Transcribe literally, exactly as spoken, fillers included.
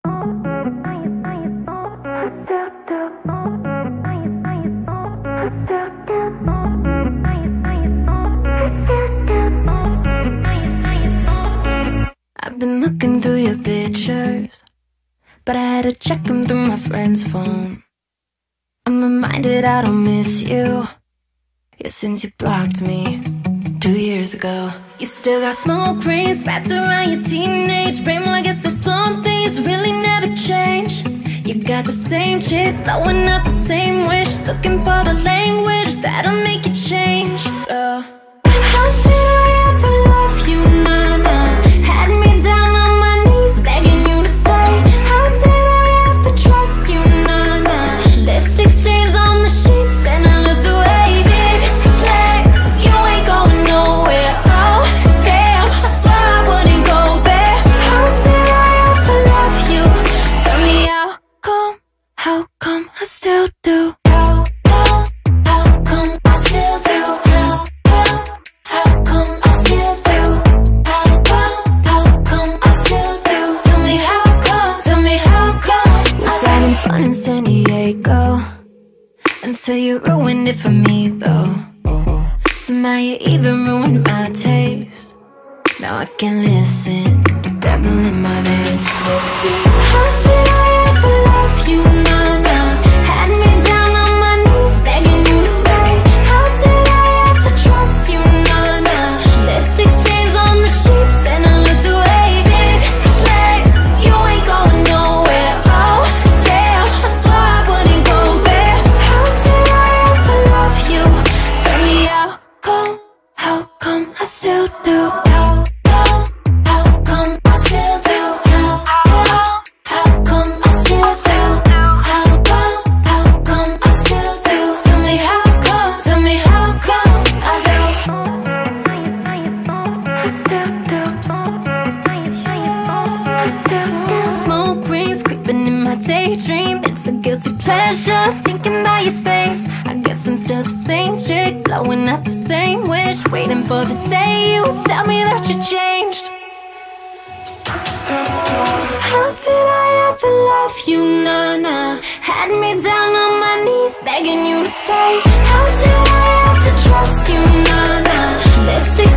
I've been looking through your pictures, but I had to check them through my friend's phone. I'm reminded I don't miss you, yeah, since you blocked me two years ago. You still got smoke rings wrapped around your teenage brain. Well, I guess there's some things really never change. You got the same chicks blowing out the same wish, looking for the language that'll make you change. uh. How did I ever love you, nah-nah? Had me down on my knees begging you to stay. How did I ever trust you, nah-nah? Lipstick stains on the sheets and I looked away. Big legs, you ain't going nowhere. Oh damn, I swear I wouldn't go there. How did I ever love you? Tell me how come, how come I still do? How, how, how come I still do? How, how, how come I still do? How, how, how come I still do? Tell me how come, tell me how come. Was having fun in San Diego until you ruined it for me though. Somehow you even ruined my taste. Now I can listen to devil in my veins. How did I ever love you, nah-nah? Had me down on my knees begging you to stay. How did I ever trust you, nah-nah? Lipstick stains on the sheets and I looked away. Big legs, you ain't going nowhere. Oh damn, I swear I wouldn't go there. How did I ever love you? Tell me how come, how come I still do? How, how, how come I still do? How, how, how come I still do? How, how, how come I still do? Tell me how come, tell me how come I do. Smoke rings creeping in my daydream. It's a guilty pleasure thinking about your face. I guess I'm still the same chick blowing out the same wish, waiting for the day you tell me that you changed. How did I ever love you, nah-nah? Had me down on my knees begging you to stay. How did I ever trust you, nah-nah? Lipstick